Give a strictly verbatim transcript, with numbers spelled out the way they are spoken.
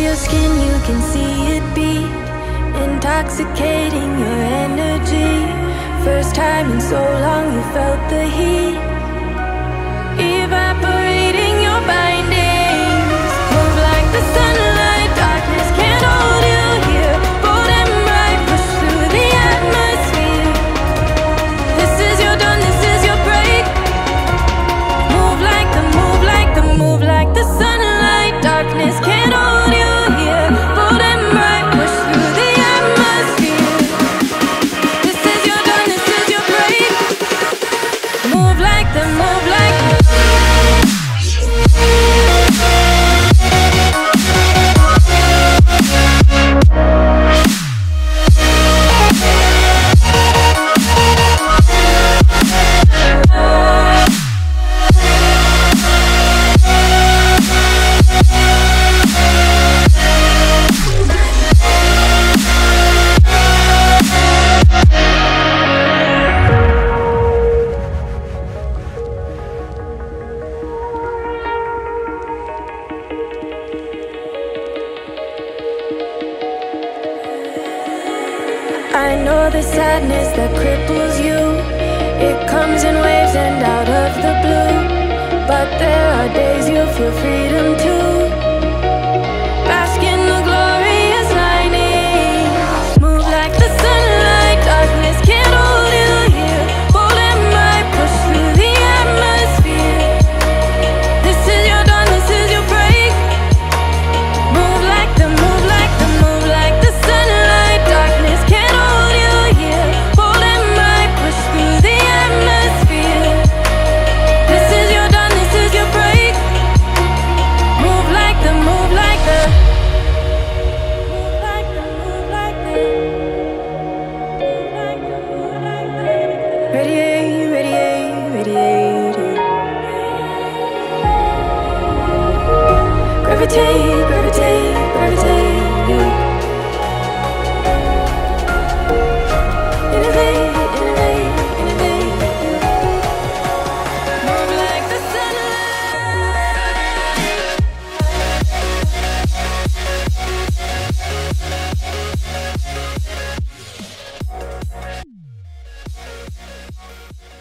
your skin, you can see it beat, intoxicating your energy. First time in so long you felt the heat, evaporating your bindings. Move like the sunlight, darkness can't hold you here. Bold and bright, push through the atmosphere. This is your dawn, this is your break. Move like the, move like the, move like the sunlight, darkness can't hold you here. Bold and bright, push through the atmosphere. This is your dawn, this is your break. Move like the, move like the. I know the sadness that cripples you, it comes in waves and out of the blue. But there are days you feel freedom too. Bask in the glorious lightning. Move like the sunlight, darkness can't hold you here. Bold and bright, push through the atmosphere. This is your dawn, this is your break. Move like the, move like the, move like the sunlight, darkness can't hold you here. Bold and bright, push through the atmosphere. This is your dawn, this is your break. Move like the, move like the, move like the, move like the, move like the, move like the. Radiate, radiate, radiate. Gravitate, gravitate, gravitate. Innovate, innovate, innovate. Move like the sunlight.